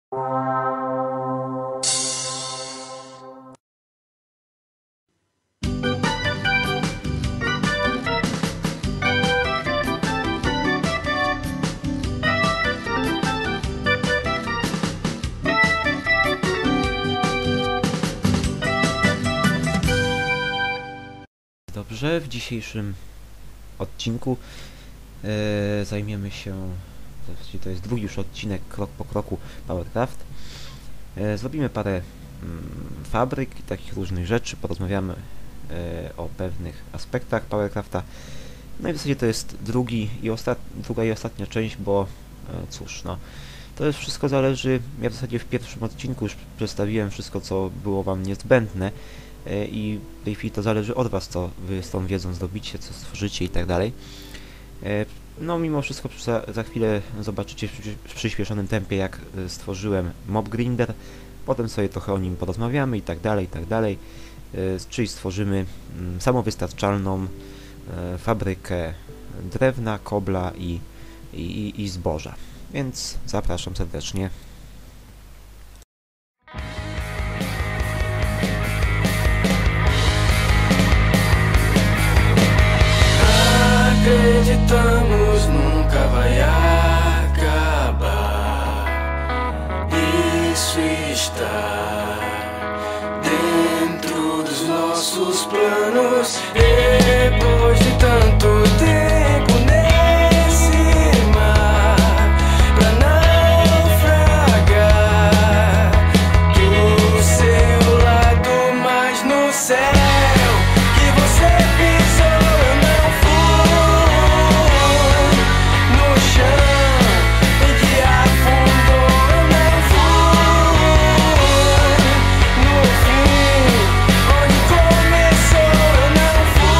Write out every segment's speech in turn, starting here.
Dobrze, w dzisiejszym odcinku zajmiemy się, to jest drugi już odcinek krok po kroku Powercraft. Zrobimy parę fabryk i takich różnych rzeczy, porozmawiamy o pewnych aspektach Powercrafta. No i w zasadzie to jest druga i ostatnia część, bo cóż, no to jest wszystko zależy, ja w zasadzie w pierwszym odcinku już przedstawiłem wszystko, co było wam niezbędne. I w tej chwili to zależy od was, co wy z tą wiedzą zrobicie, co stworzycie i tak dalej. No mimo wszystko za chwilę zobaczycie w przyspieszonym tempie, jak stworzyłem Mob Grinder. Potem sobie trochę o nim porozmawiamy i tak dalej, czyli stworzymy samowystarczalną fabrykę drewna, kobla i zboża. Więc zapraszam serdecznie. Acreditamos nunca vai acabar. Isso está dentro dos nossos planos. Depois de tanto tempo nesse mar, pra naufragar do seu lado, mas no céu que você pisou. Onde começou, eu não fui.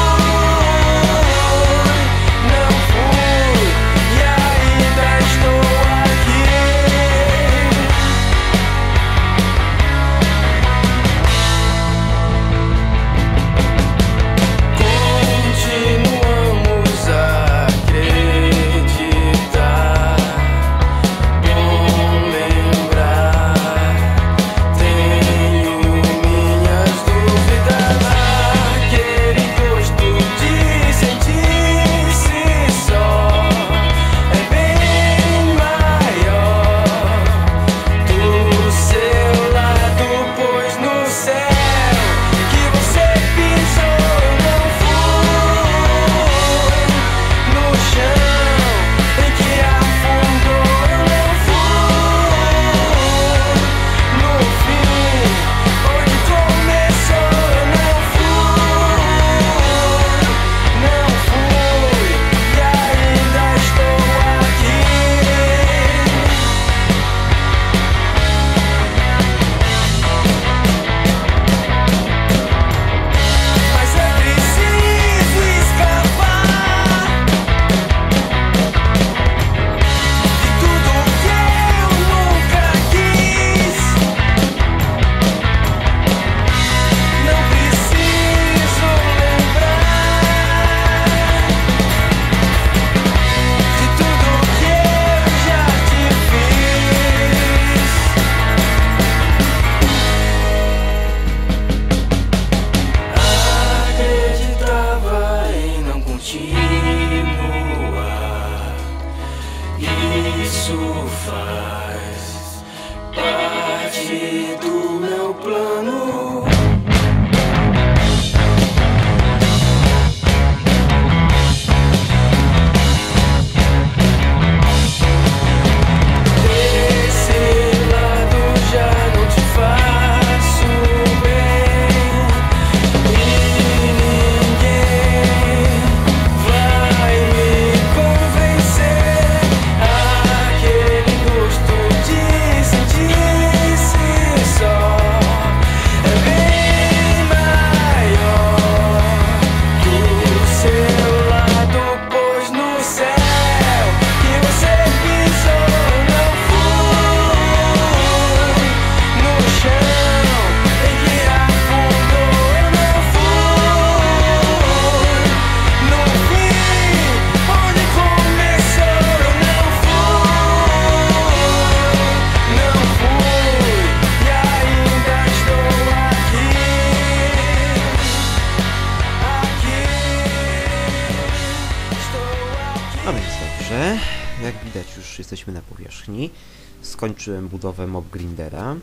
No więc dobrze, jak widać już jesteśmy na powierzchni. Skończyłem budowę mob grindera.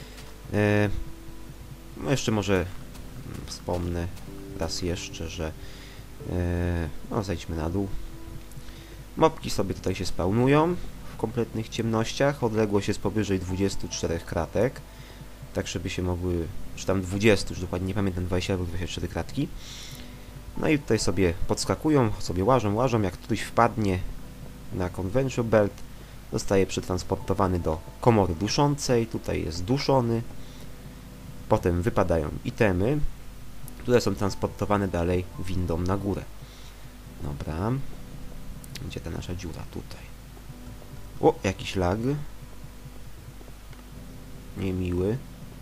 No jeszcze może wspomnę raz jeszcze, że no zejdźmy na dół. Mobki sobie tutaj się spawnują w kompletnych ciemnościach. Odległość jest powyżej 24 kratek. Tak, żeby się mogły, czy tam 20, już dokładnie nie pamiętam, 20 albo 24 kratki. No i tutaj sobie podskakują, sobie łażą. Jak ktoś wpadnie na Convention Belt, zostaje przetransportowany do komory duszącej. Tutaj jest duszony. Potem wypadają itemy, które są transportowane dalej windą na górę. Dobra. Gdzie ta nasza dziura? Tutaj. O, jakiś lag. Niemiły.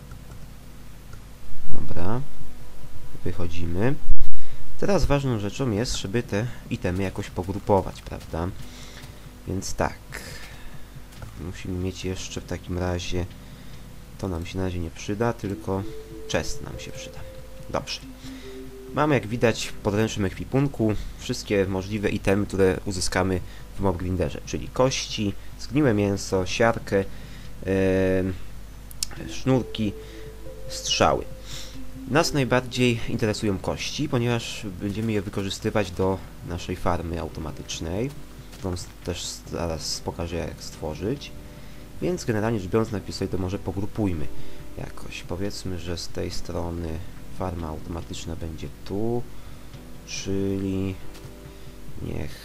Dobra. Wychodzimy. Teraz ważną rzeczą jest, żeby te itemy jakoś pogrupować, prawda? Więc tak. Musimy mieć jeszcze w takim razie... To nam się na razie nie przyda, tylko chest nam się przyda. Dobrze. Mamy, jak widać, w podręcznym ekwipunku wszystkie możliwe itemy, które uzyskamy w mob grinderze, czyli kości, zgniłe mięso, siarkę, sznurki, strzały. Nas najbardziej interesują kości, ponieważ będziemy je wykorzystywać do naszej farmy automatycznej, którą też zaraz pokażę, jak stworzyć. Więc generalnie rzecz biorąc, najpierw sobie to może pogrupujmy jakoś. Powiedzmy, że z tej strony farma automatyczna będzie tu, czyli niech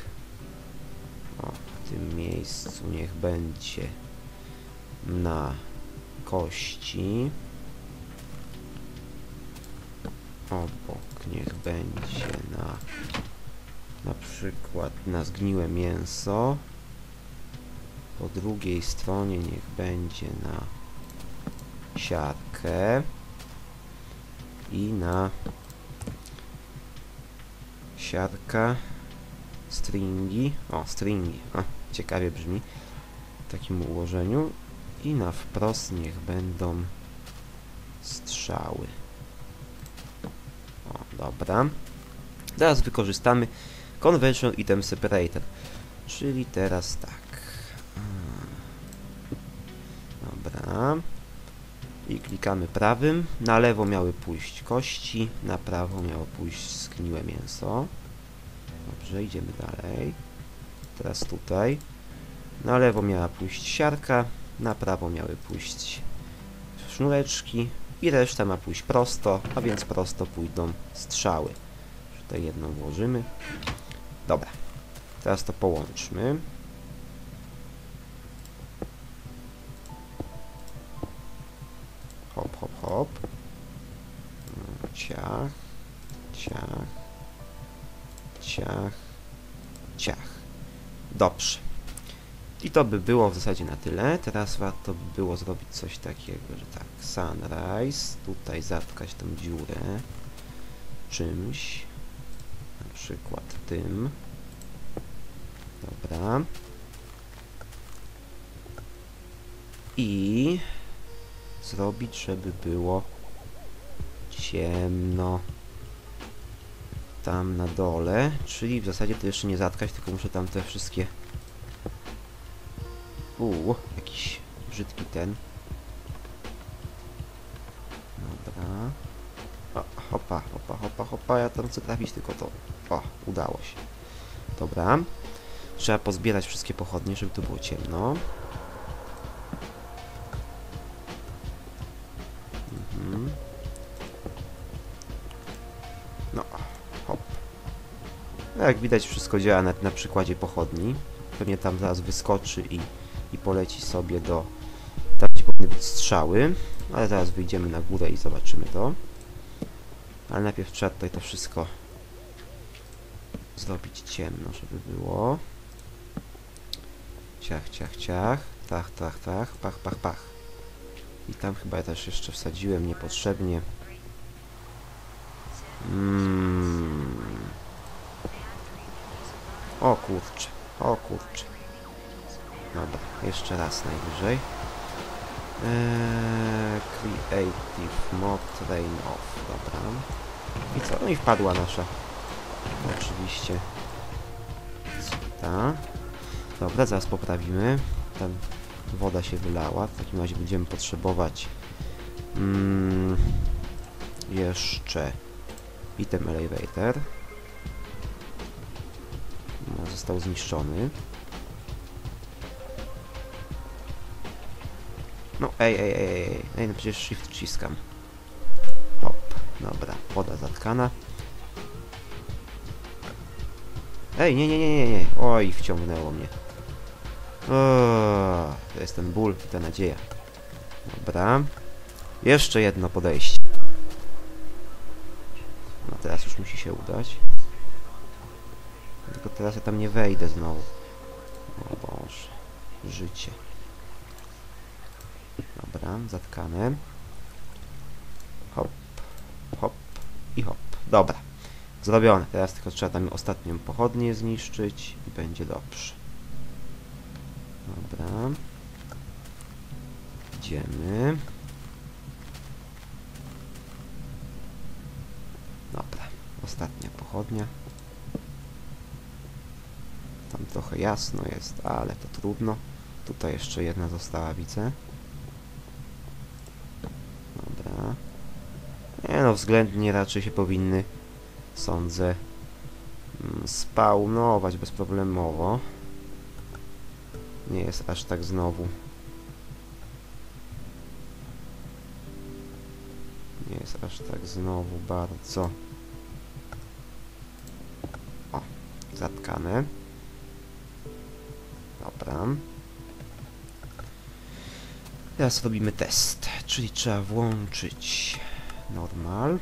w tym miejscu niech będzie na kości, obok niech będzie na przykład na zgniłe mięso, po drugiej stronie niech będzie na siatkę i na siatka, stringi, stringi, ciekawie brzmi w takim ułożeniu, i na wprost niech będą strzały. Dobra. Teraz wykorzystamy Convention Item Separator, czyli teraz tak. Dobra. I klikamy prawym. Na lewo miały pójść kości, na prawo miało pójść zgniłe mięso. Dobrze, idziemy dalej. Teraz tutaj. Na lewo miała pójść siarka, na prawo miały pójść sznureczki i reszta ma pójść prosto, a więc prosto pójdą strzały. Tutaj jedną włożymy. Dobra. Teraz to połączmy. Hop, hop, hop. Ciach, ciach, ciach, ciach. Dobrze. I to by było w zasadzie na tyle. Teraz warto by było zrobić coś takiego, że tak, sunrise. Tutaj zatkać tą dziurę czymś. Na przykład tym. Dobra. I zrobić, żeby było ciemno tam na dole, czyli w zasadzie to jeszcze nie zatkać, tylko muszę tam te wszystkie jakiś brzydki ten. Dobra. Hopa, hopa, hopa, hopa, ja tam chcę trafić, tylko to udało się. Dobra. Trzeba pozbierać wszystkie pochodnie, żeby tu było ciemno. No, hop. Jak widać, wszystko działa na przykładzie pochodni. Pewnie tam zaraz wyskoczy i poleci sobie do... Tam gdzie powinny być strzały. Ale zaraz wyjdziemy na górę i zobaczymy to. Ale najpierw trzeba tutaj to wszystko zrobić ciemno, żeby było. Ciach, ciach, ciach. Tach, tach, tach. Pach, pach, pach. I tam chyba ja też jeszcze wsadziłem niepotrzebnie. O kurczę, o kurczę. Dobra, jeszcze raz najwyżej. Creative Mod Train Off, dobra. I co? No i wpadła nasza. Oczywiście. Ta. Dobra, zaraz poprawimy. Tam woda się wylała. W takim razie będziemy potrzebować jeszcze item elevator. No, został zniszczony. No ej, no przecież shift wciskam. Hop, dobra, woda zatkana. Ej, nie. Oj, wciągnęło mnie. O, to jest ten ból i ta nadzieja. Dobra. Jeszcze jedno podejście. No teraz już musi się udać. Tylko teraz ja tam nie wejdę znowu. O Boże. Życie. Dobra, zatkane. Hop, hop i hop. Dobra. Zrobione. Teraz tylko trzeba tam ostatnią pochodnię zniszczyć i będzie dobrze. Dobra. Idziemy. Dobra. Ostatnia pochodnia. Tam trochę jasno jest, ale to trudno. Tutaj jeszcze jedna została, widzę. Dobra. Nie no, względnie raczej się powinny, sądzę, spawnować bezproblemowo. Nie jest aż tak znowu. Nie jest aż tak znowu bardzo. O, zatkane. Dobra. Teraz robimy test, czyli trzeba włączyć normal.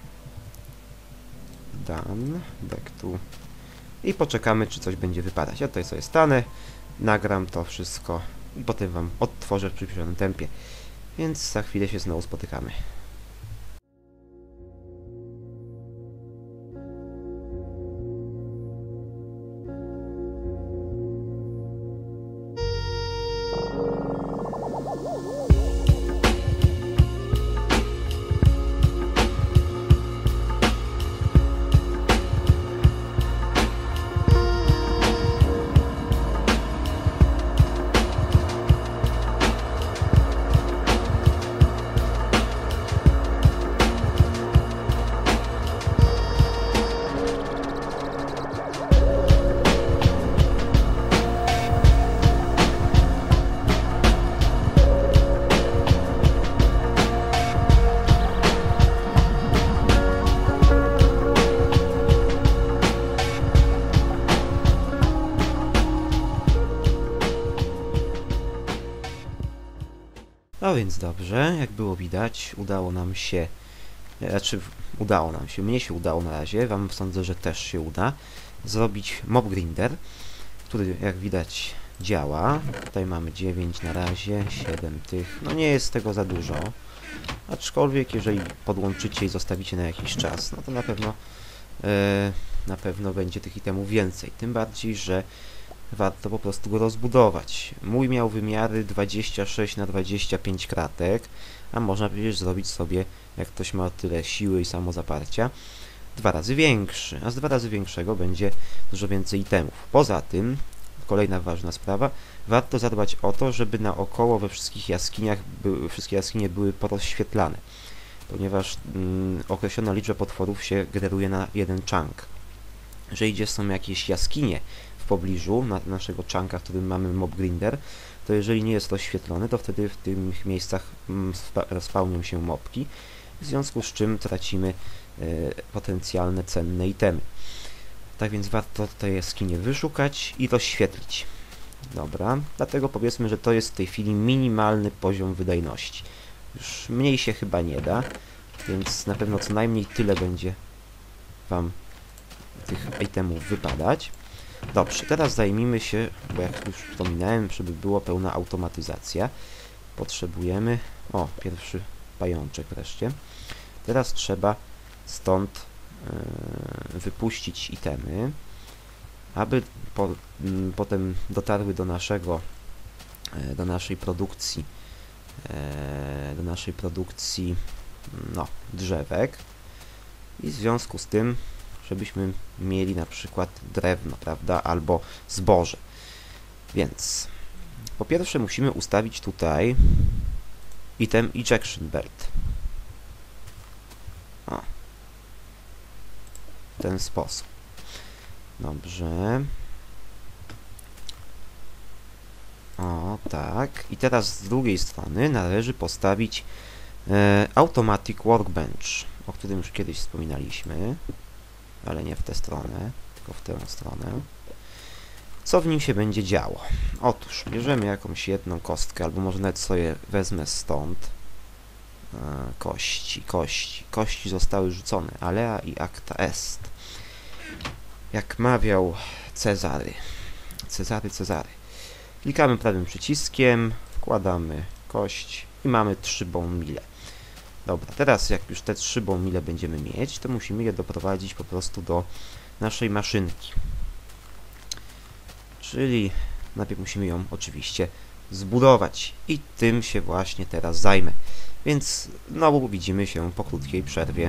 Done. Back to. I poczekamy, czy coś będzie wypadać. Ja tutaj sobie stanę, nagram to wszystko i potem wam odtworzę w przyspieszonym tempie. Więc za chwilę się znowu spotykamy. No więc dobrze, jak było widać, udało nam się, mnie się udało na razie, wam sądzę, że też się uda, zrobić mob grinder, który jak widać działa. Tutaj mamy 9 na razie, 7 tych, no nie jest tego za dużo, aczkolwiek jeżeli podłączycie i zostawicie na jakiś czas, no to na pewno będzie tych itemów więcej, tym bardziej, że warto po prostu go rozbudować. Mój miał wymiary 26 na 25 kratek, a można przecież zrobić sobie, jak ktoś ma tyle siły i samozaparcia, 2 razy większy, a z 2 razy większego będzie dużo więcej itemów. Poza tym, kolejna ważna sprawa, warto zadbać o to, żeby naokoło we wszystkich jaskiniach wszystkie jaskinie były porozświetlane, ponieważ określona liczba potworów się generuje na jeden chunk. Jeżeli gdzieś są jakieś jaskinie w pobliżu naszego chunka, w którym mamy mob grinder, to jeżeli nie jest rozświetlony, to wtedy w tych miejscach spawnią się mobki, w związku z czym tracimy potencjalne cenne itemy. Tak więc warto te jaskinie wyszukać i rozświetlić. Dobra, dlatego powiedzmy, że to jest w tej chwili minimalny poziom wydajności. Już mniej się chyba nie da, więc na pewno co najmniej tyle będzie wam tych itemów wypadać. Dobrze, teraz zajmijmy się, bo jak już wspominałem, żeby była pełna automatyzacja, potrzebujemy, o, pierwszy pajączek wreszcie. Teraz trzeba stąd wypuścić itemy, aby potem dotarły do naszej produkcji, no, drzewek, i w związku z tym żebyśmy mieli na przykład drewno, prawda, albo zboże. Więc po pierwsze musimy ustawić tutaj item ejection belt. O. W ten sposób. Dobrze. O, tak. I teraz z drugiej strony należy postawić automatic workbench, o którym już kiedyś wspominaliśmy, ale nie w tę stronę, tylko w tę stronę. Co w nim się będzie działo? Otóż bierzemy jakąś jedną kostkę, albo może nawet sobie wezmę stąd. Kości zostały rzucone. Alea i acta est. Jak mawiał Cezary. Cezary. Klikamy prawym przyciskiem, wkładamy kość i mamy 3 bone meale. Dobra, teraz jak już te 3 bone meale będziemy mieć, to musimy je doprowadzić po prostu do naszej maszynki. Czyli najpierw musimy ją oczywiście zbudować i tym się właśnie teraz zajmę. Więc znowu widzimy się po krótkiej przerwie.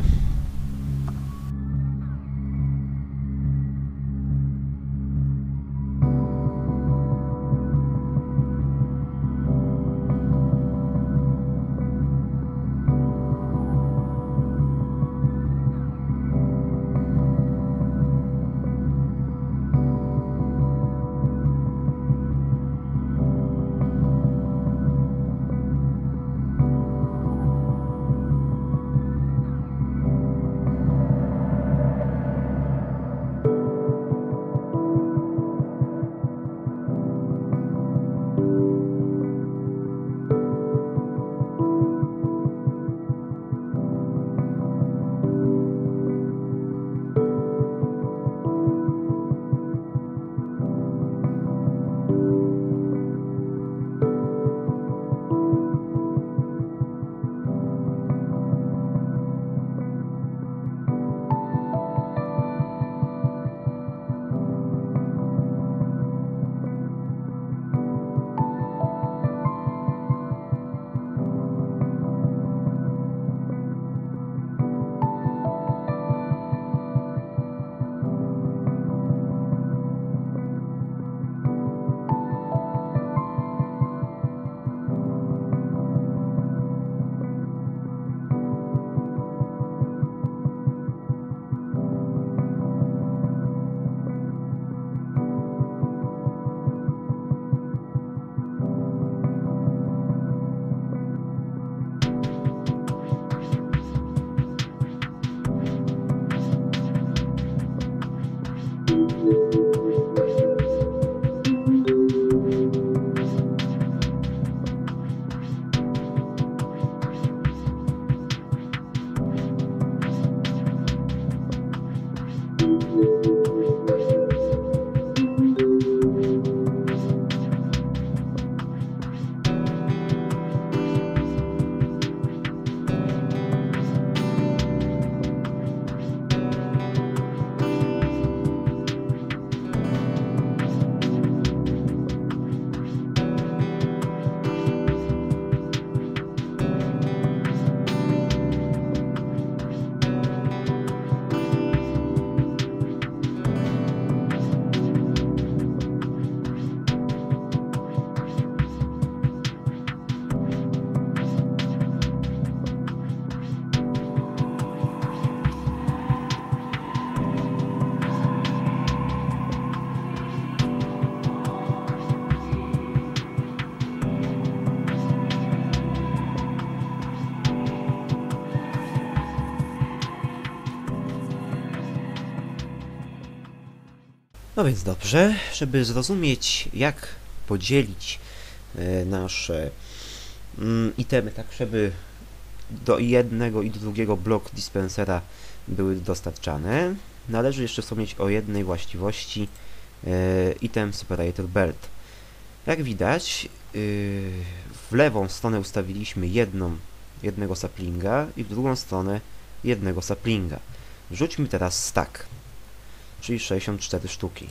No więc dobrze, żeby zrozumieć, jak podzielić nasze itemy, tak żeby do jednego i do drugiego blok dispensera były dostarczane, należy jeszcze wspomnieć o jednej właściwości item separator belt. Jak widać, w lewą stronę ustawiliśmy jednego saplinga i w drugą stronę jednego saplinga. Rzućmy teraz stack, czyli 64 sztuki.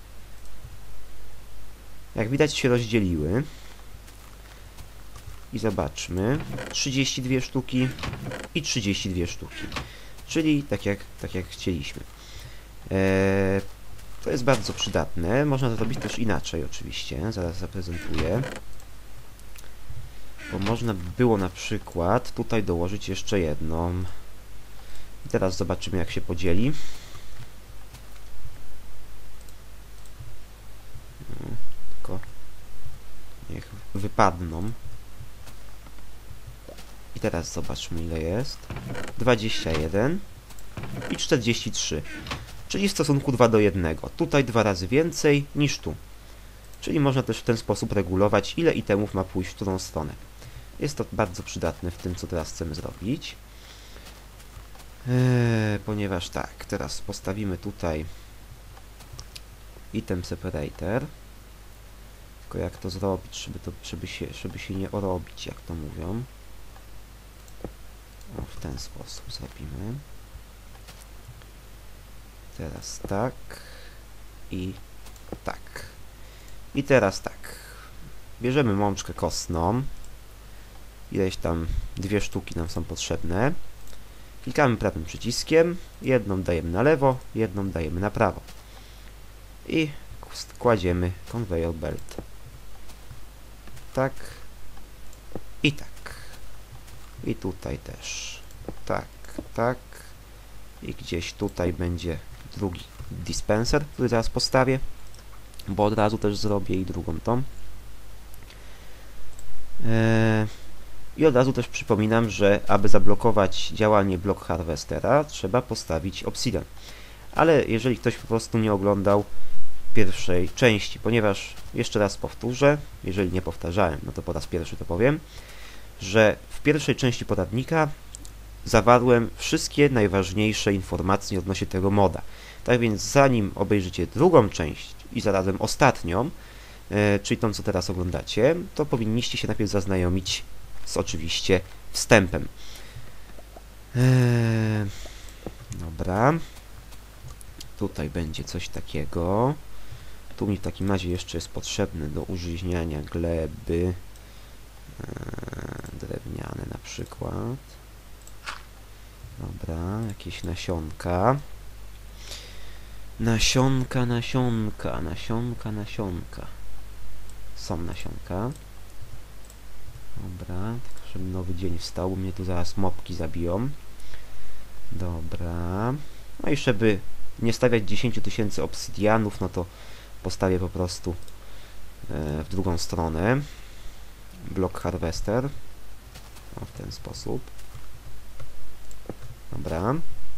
Jak widać się rozdzieliły i zobaczmy, 32 sztuki i 32 sztuki, czyli tak jak chcieliśmy. To jest bardzo przydatne. Można to robić też inaczej oczywiście. Zaraz zaprezentuję. Bo można by było na przykład tutaj dołożyć jeszcze jedną. I teraz zobaczymy, jak się podzieli. Tylko niech wypadną. I teraz zobaczmy, ile jest. 21 i 43. Czyli w stosunku 2 do 1. Tutaj 2 razy więcej niż tu. Czyli można też w ten sposób regulować, ile itemów ma pójść w którą stronę. Jest to bardzo przydatne w tym, co teraz chcemy zrobić. Ponieważ tak, teraz postawimy tutaj item separator. Tylko jak to zrobić, żeby się nie orobić, jak to mówią. O, w ten sposób zrobimy. Teraz tak. I tak. I teraz tak. Bierzemy mączkę kostną. Ileś tam 2 sztuki nam są potrzebne. Klikamy prawym przyciskiem. Jedną dajemy na lewo, jedną dajemy na prawo. I kładziemy conveyor belt. Tak. I tak. I tutaj też. Tak, tak. I gdzieś tutaj będzie drugi dispenser, który zaraz postawię. Bo od razu też zrobię i drugą tą. I od razu też przypominam, że aby zablokować działanie block harvestera, trzeba postawić obsidian. Ale jeżeli ktoś po prostu nie oglądał pierwszej części, ponieważ jeszcze raz powtórzę, jeżeli nie powtarzałem, no to po raz pierwszy to powiem, że w pierwszej części poradnika zawarłem wszystkie najważniejsze informacje odnośnie tego moda. Tak więc zanim obejrzycie drugą część i zarazem ostatnią, czyli tą, co teraz oglądacie, to powinniście się najpierw zaznajomić z oczywiście wstępem. Dobra. Tutaj będzie coś takiego. Tu mi w takim razie jeszcze jest potrzebne do użyźniania gleby. Drewniane na przykład. Dobra, jakieś nasionka. Nasionka. Są nasionka. Dobra, tak żeby nowy dzień wstał, bo mnie tu zaraz mopki zabiją. Dobra. No i żeby nie stawiać 10 000 obsydianów, no to postawię po prostu w drugą stronę block harvester. O, w ten sposób. Dobra.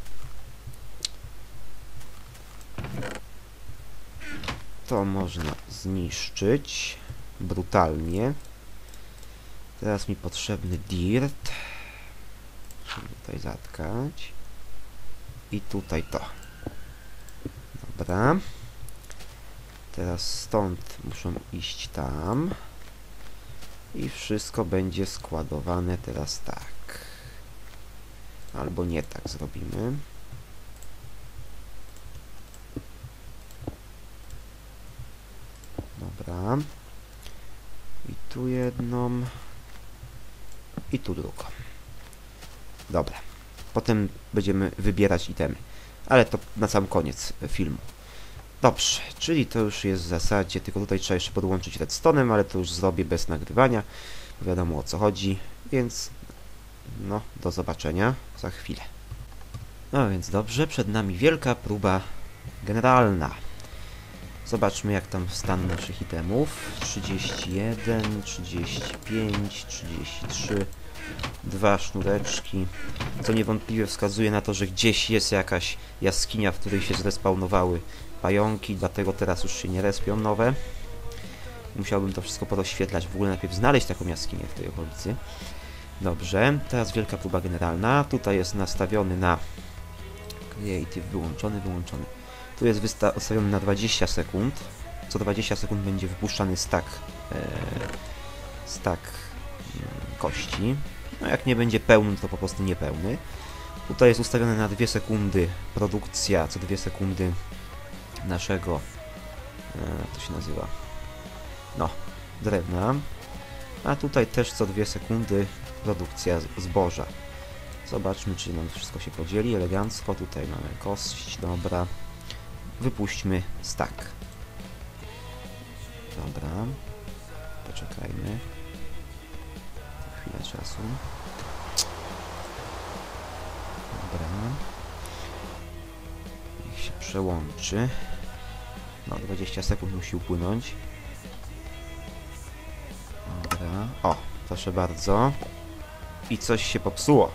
To można zniszczyć brutalnie. Teraz mi potrzebny dirt. Muszę tutaj zatkać. I tutaj to. Dobra. Teraz stąd muszą iść tam. I wszystko będzie składowane teraz tak. Albo nie tak zrobimy. Dobra. I tu jedną. I tu drugą. Dobra. Potem będziemy wybierać itemy. Ale to na sam koniec filmu. Dobrze, czyli to już jest w zasadzie, tylko tutaj trzeba jeszcze podłączyć redstone'em, ale to już zrobię bez nagrywania. Wiadomo, o co chodzi, więc no, do zobaczenia za chwilę. No więc dobrze, przed nami wielka próba generalna. Zobaczmy, jak tam stan naszych itemów. 31, 35, 33, 2 sznureczki, co niewątpliwie wskazuje na to, że gdzieś jest jakaś jaskinia, w której się zrespawnowały pająki, dlatego teraz już się nie respią nowe. Musiałbym to wszystko porozświetlać, w ogóle najpierw znaleźć taką jaskinię w tej okolicy. Dobrze, teraz wielka próba generalna. Tutaj jest nastawiony na Creative, wyłączony. Tu jest ustawiony na 20 sekund. Co 20 sekund będzie wypuszczany stack kości. No jak nie będzie pełny, to po prostu niepełny. Tutaj jest ustawione na 2 sekundy produkcja, co 2 sekundy naszego, to się nazywa, no, drewna. A tutaj też co 2 sekundy produkcja zboża. Zobaczmy, czy nam wszystko się podzieli elegancko. Tutaj mamy kość, dobra. wypuśćmy stack. Dobra. Poczekajmy. Chwilę czasu. Dobra. Niech się przełączy. No, 20 sekund musi upłynąć. Dobra. O, proszę bardzo. I coś się popsuło.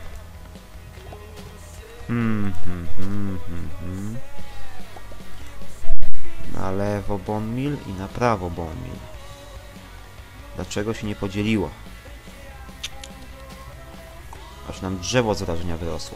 Na lewo bone meal i na prawo bone meal. Dlaczego się nie podzieliło? Aż nam drzewo zrażenia wyrosło.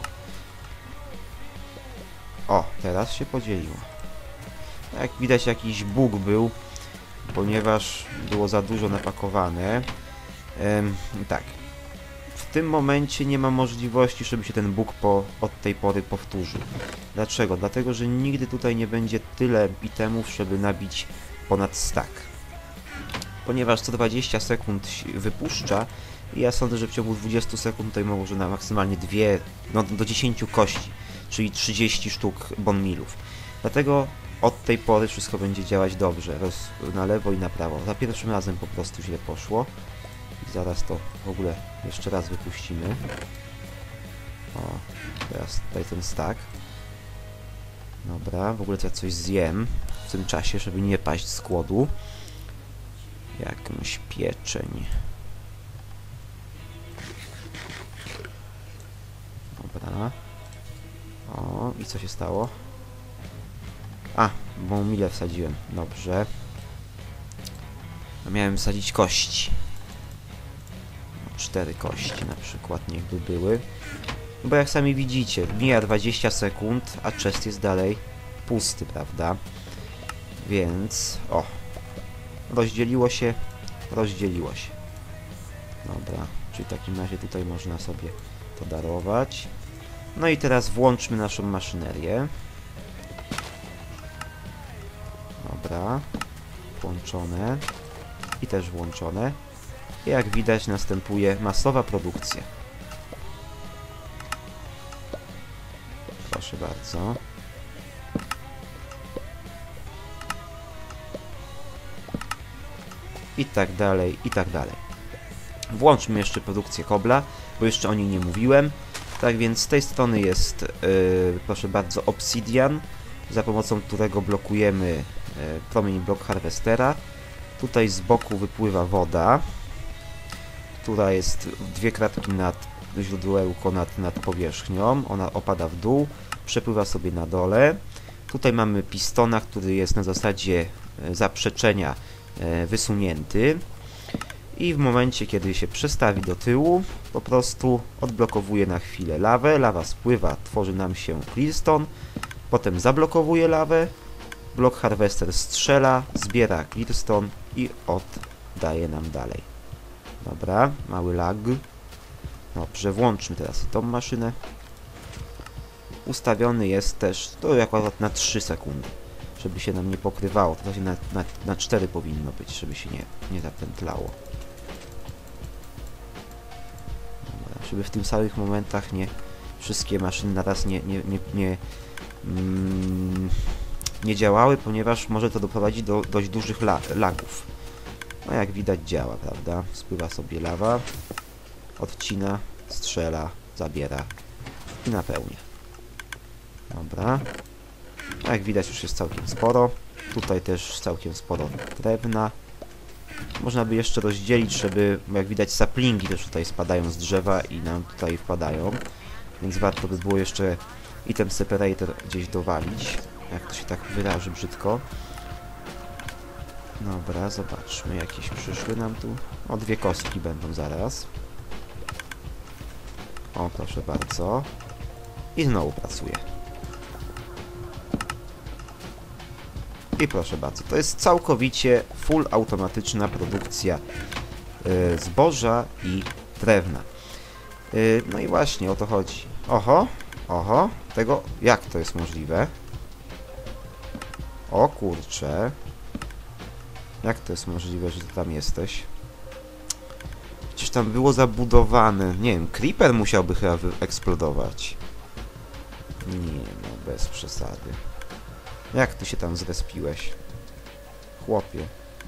O, teraz się podzieliło. Jak widać, jakiś bóg był, ponieważ było za dużo napakowane. Tak. W tym momencie nie ma możliwości, żeby się ten bóg od tej pory powtórzył. Dlaczego? Dlatego, że nigdy tutaj nie będzie tyle itemów, żeby nabić ponad stack. Ponieważ co 20 sekund wypuszcza i ja sądzę, że w ciągu 20 sekund tutaj może na maksymalnie 2, no do 10 kości, czyli 30 sztuk bone mealów. Dlatego od tej pory wszystko będzie działać dobrze, na lewo i na prawo. Za pierwszym razem po prostu źle poszło. I zaraz to w ogóle jeszcze raz wypuścimy. O, teraz tutaj ten stack. Dobra, w ogóle to ja coś zjem w tym czasie, żeby nie paść z głodu. Jakąś pieczeń. Dobra. O, i co się stało? A, bo mile wsadziłem. Dobrze. Miałem wsadzić kości. 4 kości na przykład, niechby były. Bo jak sami widzicie, mija 20 sekund, a chest jest dalej pusty, prawda? Więc... o. Rozdzieliło się. Rozdzieliło się. Dobra. Czyli w takim razie tutaj można sobie to darować. No i teraz włączmy naszą maszynerię. Dobra. Włączone. I też włączone. I jak widać następuje masowa produkcja. Proszę bardzo. I tak dalej, i tak dalej. Włączmy jeszcze produkcję kobla, bo jeszcze o niej nie mówiłem. Tak więc z tej strony jest, proszę bardzo, obsidian, za pomocą którego blokujemy promień block harvestera. Tutaj z boku wypływa woda, która jest 2 kratki nad źródełko nad powierzchnią. Ona opada w dół, przepływa sobie na dole. Tutaj mamy pistona, który jest na zasadzie zaprzeczenia wysunięty. I w momencie, kiedy się przestawi do tyłu, po prostu odblokowuje na chwilę lawę. Lawa spływa, tworzy nam się clearstone. Potem zablokowuje lawę. Block harvester strzela, zbiera clearstone i oddaje nam dalej. Dobra, mały lag. Dobrze, włączmy teraz tą maszynę. Ustawiony jest też, to akurat na 3 sekundy, żeby się nam nie pokrywało. To właśnie na 4 powinno być, żeby się nie zapętlało. Dobra, żeby w tych samych momentach wszystkie maszyny naraz nie działały, ponieważ może to doprowadzić do dość dużych lagów. No jak widać działa, prawda? Spływa sobie lawa, odcina, strzela, zabiera i napełnia. Dobra. No jak widać już jest całkiem sporo. Tutaj też całkiem sporo drewna. Można by jeszcze rozdzielić, żeby, jak widać, saplingi też tutaj spadają z drzewa i nam tutaj wpadają. Więc warto by było jeszcze item separator gdzieś dowalić, jak to się tak wyraży brzydko. Dobra, zobaczmy, jakieś przyszły nam tu. O, 2 kostki będą zaraz. O, proszę bardzo. I znowu pracuje. I proszę bardzo, to jest całkowicie full automatyczna produkcja zboża i drewna. No i właśnie o to chodzi. Oho, oho, tego, jak to jest możliwe? O kurcze. Jak to jest możliwe, że ty tam jesteś? Przecież tam było zabudowane. Nie wiem, creeper musiałby chyba wyeksplodować. Nie, no bez przesady. Jak ty się tam zrespiłeś? Chłopie.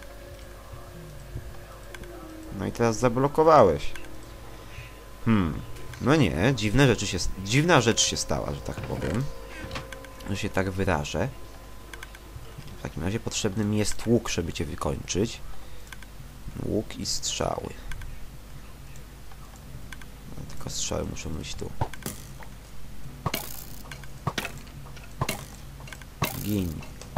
No i teraz zablokowałeś. No nie, dziwna rzecz się stała, że tak powiem. Że się tak wyrażę. W takim razie potrzebny mi jest łuk, żeby cię wykończyć. Łuk i strzały. No, tylko strzały muszą być tu. Gin.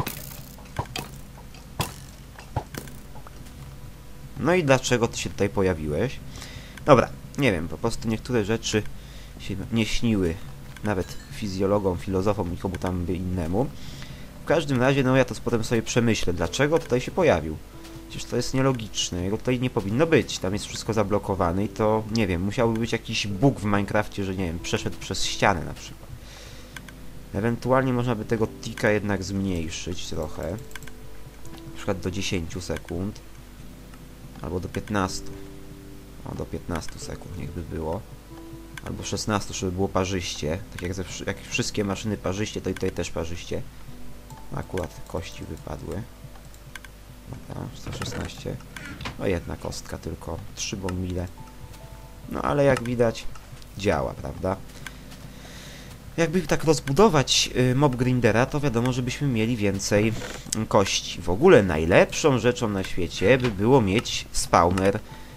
No i dlaczego ty się tutaj pojawiłeś? Dobra, nie wiem, po prostu niektóre rzeczy się nie śniły nawet fizjologom, filozofom i komu tam by innemu. W każdym razie, no ja to potem sobie przemyślę, dlaczego tutaj się pojawił. Przecież to jest nielogiczne, jego tutaj nie powinno być, tam jest wszystko zablokowane i to, nie wiem, musiałby być jakiś bug w Minecrafcie, że nie wiem, przeszedł przez ścianę na przykład. Ewentualnie można by tego tika jednak zmniejszyć trochę. Na przykład do 10 sekund. Albo do 15. O, do 15 sekund niechby było. Albo 16, żeby było parzyście. Tak jak wszystkie maszyny parzyście, to i tutaj też parzyście. Akurat kości wypadły. Dobra, 116. No jedna kostka tylko. 3 bonmile. No ale jak widać działa, prawda? Jakby tak rozbudować mob grindera, to wiadomo, żebyśmy mieli więcej kości. W ogóle najlepszą rzeczą na świecie by było mieć spawner,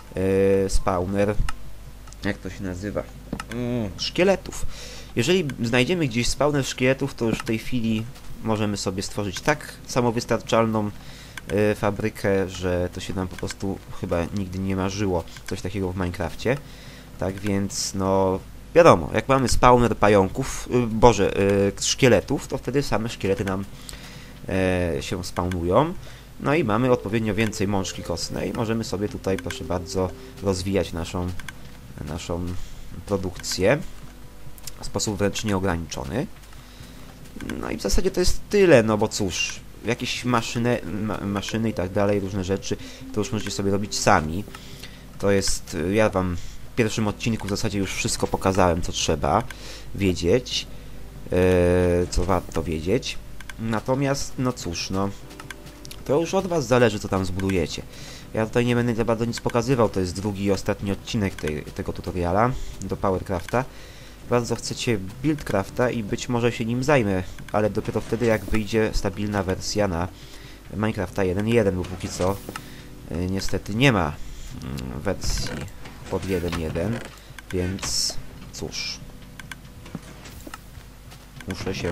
jak to się nazywa? Szkieletów. Jeżeli znajdziemy gdzieś spawner szkieletów, to już w tej chwili możemy sobie stworzyć tak samowystarczalną fabrykę, że to się nam po prostu chyba nigdy nie marzyło coś takiego w Minecrafcie. Tak więc, no wiadomo, jak mamy spawner pająków, szkieletów, to wtedy same szkielety nam się spawnują. No i mamy odpowiednio więcej mączki kostnej. Możemy sobie tutaj, proszę bardzo, rozwijać naszą produkcję w sposób wręcz nieograniczony. No i w zasadzie to jest tyle, no bo cóż, jakieś maszyny i tak dalej, różne rzeczy, to już możecie sobie robić sami. To jest, ja wam w pierwszym odcinku w zasadzie już wszystko pokazałem, co trzeba wiedzieć, co warto wiedzieć. Natomiast, no cóż, no, to już od was zależy, co tam zbudujecie. Ja tutaj nie będę za bardzo nic pokazywał, to jest drugi i ostatni odcinek tego tutoriala do Powercrafta. Bardzo chcecie Buildcrafta i być może się nim zajmę, ale dopiero wtedy, jak wyjdzie stabilna wersja na Minecrafta 1.1, bo póki co niestety nie ma wersji pod 1.1, więc cóż, muszę się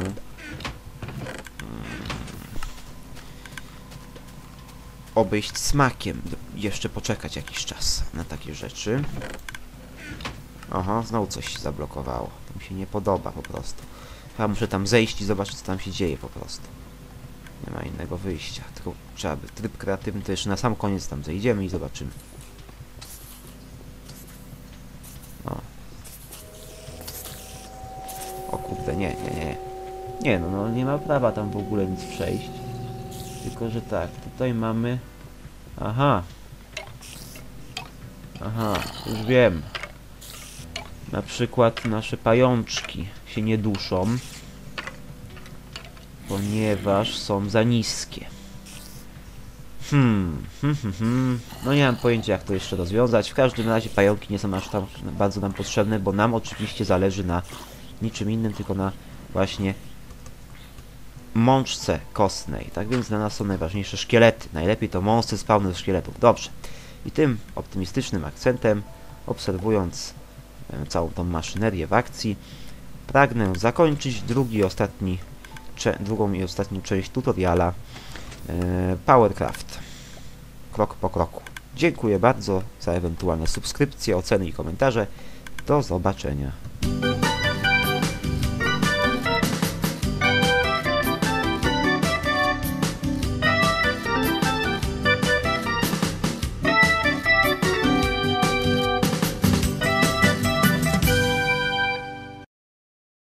obejść smakiem, jeszcze poczekać jakiś czas na takie rzeczy. Aha, znowu coś się zablokowało. To mi się nie podoba po prostu. Chyba muszę tam zejść i zobaczyć, co tam się dzieje po prostu. Nie ma innego wyjścia. Tylko trzeba by tryb kreatywny, to jeszcze na sam koniec tam zejdziemy i zobaczymy. O kurde, nie. Nie, no nie ma prawa tam w ogóle nic przejść. Tylko, że tak, tutaj mamy... Aha, już wiem. Na przykład nasze pajączki się nie duszą, ponieważ są za niskie. No nie mam pojęcia, jak to jeszcze rozwiązać. W każdym razie pająki nie są aż tam bardzo nam potrzebne, bo nam oczywiście zależy na niczym innym, tylko na właśnie mączce kostnej. Tak więc dla nas są najważniejsze szkielety. Najlepiej to monstry spawner szkieletów. Dobrze. I tym optymistycznym akcentem, obserwując całą tą maszynerię w akcji, pragnę zakończyć drugą i ostatnią część tutoriala Powercraft. Krok po kroku. Dziękuję bardzo za ewentualne subskrypcje, oceny i komentarze. Do zobaczenia.